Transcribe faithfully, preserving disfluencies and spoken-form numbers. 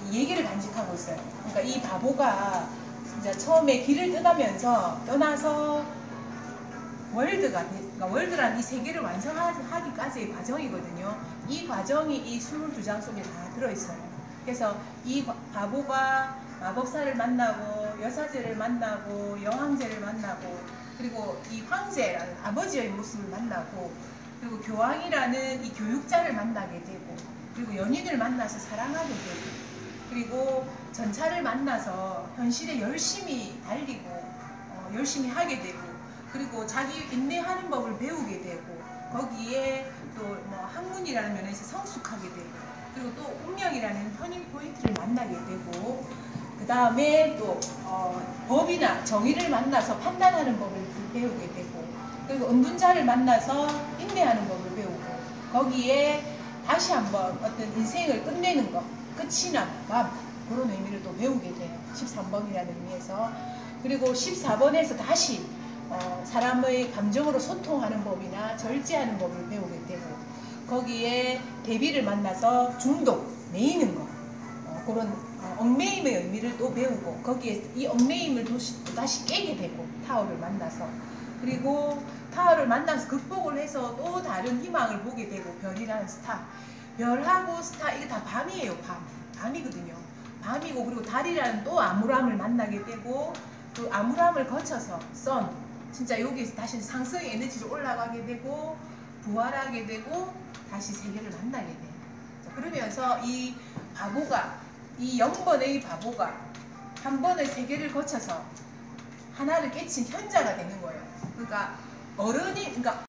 이 얘기를 간직하고 있어요. 그러니까 이 바보가 진짜 처음에 길을 떠나면서 떠나서 월드가, 그러니까 월드란 이 세계를 완성하기까지의 과정이거든요. 이 과정이 이 이십이 장 속에 다 들어있어요. 그래서 이 바보가 마법사를 만나고 여사제를 만나고 여황제를 만나고 그리고 이 황제라는 아버지의 모습을 만나고 그리고 교황이라는 이 교육자를 만나게 되고 그리고 연인을 만나서 사랑하게 되고 그리고 전차를 만나서 현실에 열심히 달리고 어, 열심히 하게 되고 그리고 자기 인내하는 법을 배우게 되고 거기에 또 뭐 학문이라는 면에서 성숙하게 되고 그리고 또 운명이라는 터닝 포인트를 만나게 되고 그 다음에 또 어, 법이나 정의를 만나서 판단하는 법을 배우게 되고 그리고 은둔자를 만나서 인내하는 법을 배우고 거기에 다시 한번 어떤 인생을 끝내는 것 끝이 난 맘 그런 의미를 또 배우게 돼요. 십삼 번이라는 의미에서. 그리고 십사 번에서 다시 어, 사람의 감정으로 소통하는 법이나 절제하는 법을 배우게 되고 거기에 대비를 만나서 중독, 매이는 것 어, 그런 어, 얽매임의 의미를 또 배우고 거기에 이 얽매임을 도시, 또 다시 깨게 되고 타오를 만나서 그리고 타오를 만나서 극복을 해서 또 다른 희망을 보게 되고 별이라는 스타 별하고 스타 이게 다 밤이에요. 밤 밤이거든요. 밤이고 그리고 달이라는 또 암울함을 만나게 되고 그 암울함을 거쳐서 선 진짜 여기에서 다시 상승의 에너지로 올라가게 되고 부활하게 되고 다시 세계를 만나게 돼요. 그러면서 이 바보가 이 영번의 바보가 한 번의 세계를 거쳐서 하나를 깨친 현자가 되는 거예요. 그러니까 어른이 그러니까